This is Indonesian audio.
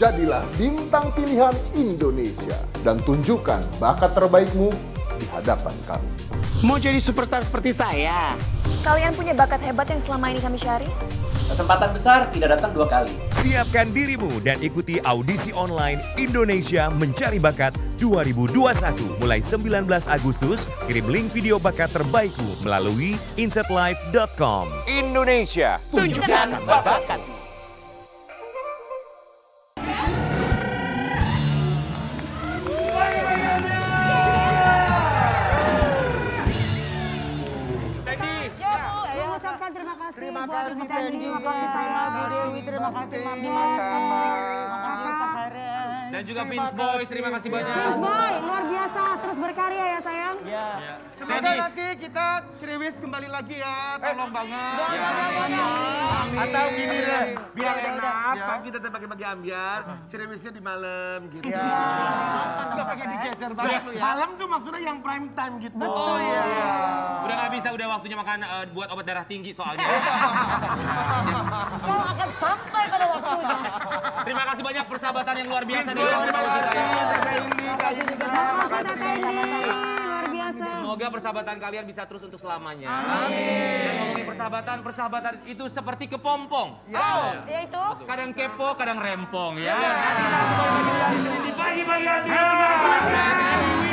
Jadilah bintang pilihan Indonesia dan tunjukkan bakat terbaikmu di hadapan kami. Mau jadi superstar seperti saya? Kalian punya bakat hebat yang selama ini kami cari? Kesempatan besar tidak datang 2 kali. Siapkan dirimu dan ikuti audisi online Indonesia Mencari Bakat 2021 mulai 19 Agustus. Kirim link video bakat terbaikmu melalui insetlife.com. Indonesia, Tunjukkan bakat. Terima kasih Teddy, terima kasih sama Bu Dewi, terima kasih Mama, dan juga Vince Boys, terima kasih banyak. Vince Boy, luar biasa, terus berkarya ya sayang. Ya. Semoga nanti kita Ceriwis kembali lagi ya, tolong banget. Atau gini deh, biar enak, pagi tetap bagi-bagi ambiar, Ceriwisnya di malam gitu. Nggak pakai digeser banget lu ya. Malam tuh maksudnya yang prime time gitu. Oh iya. Udah nggak bisa, udah waktunya makan buat obat darah tinggi soalnya. Kau akan sampai pada waktunya. Terima kasih banyak persahabatan yang luar biasa nih. Terima kasih Tete Indi, Kak Indi juga. Terima kasih. Luar biasa. Semoga persahabatan kalian bisa terus untuk selamanya. Amin. Dan ngomongin persahabatan itu seperti kepompong. Oh, yaitu? Kadang kepo, kadang rempong ya. Nanti langsung di pagi-pagi